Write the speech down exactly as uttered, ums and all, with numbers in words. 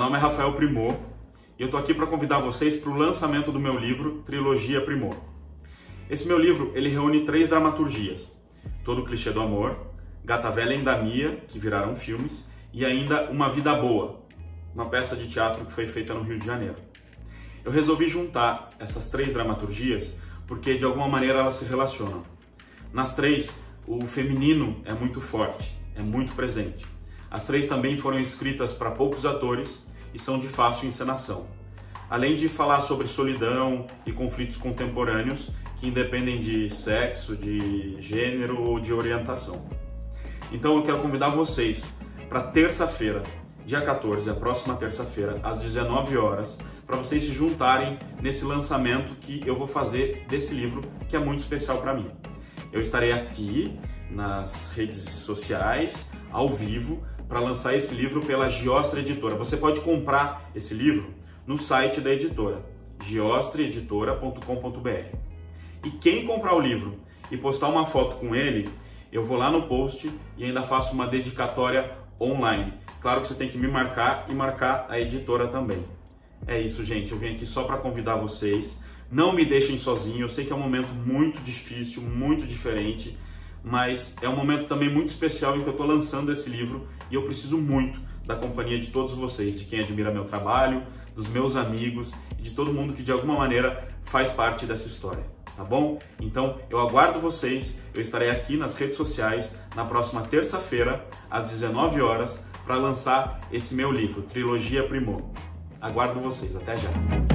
Meu nome é Rafael Primor e eu estou aqui para convidar vocês para o lançamento do meu livro Trilogia Primor. Esse meu livro ele reúne três dramaturgias: Todo o Clichê do Amor, Gata Velha e Endamia, que viraram filmes, e ainda Uma Vida Boa, uma peça de teatro que foi feita no Rio de Janeiro. Eu resolvi juntar essas três dramaturgias porque de alguma maneira elas se relacionam. Nas três, o feminino é muito forte, é muito presente. As três também foram escritas para poucos atores e são de fácil encenação. Além de falar sobre solidão e conflitos contemporâneos que independem de sexo, de gênero ou de orientação. Então eu quero convidar vocês para terça-feira, dia quatorze, a próxima terça-feira, às dezenove horas, para vocês se juntarem nesse lançamento que eu vou fazer desse livro, que é muito especial para mim. Eu estarei aqui nas redes sociais, ao vivo, para lançar esse livro pela Giostre Editora. Você pode comprar esse livro no site da editora, giostre editora ponto com ponto br. E quem comprar o livro e postar uma foto com ele, eu vou lá no post e ainda faço uma dedicatória online. Claro que você tem que me marcar e marcar a editora também. É isso, gente. Eu vim aqui só para convidar vocês. Não me deixem sozinho. Eu sei que é um momento muito difícil, muito diferente, mas é um momento também muito especial em que eu estou lançando esse livro e eu preciso muito da companhia de todos vocês, de quem admira meu trabalho, dos meus amigos e de todo mundo que de alguma maneira faz parte dessa história, tá bom? Então eu aguardo vocês, eu estarei aqui nas redes sociais na próxima terça-feira, às dezenove horas, para lançar esse meu livro, Trilogia Primor. Aguardo vocês, até já!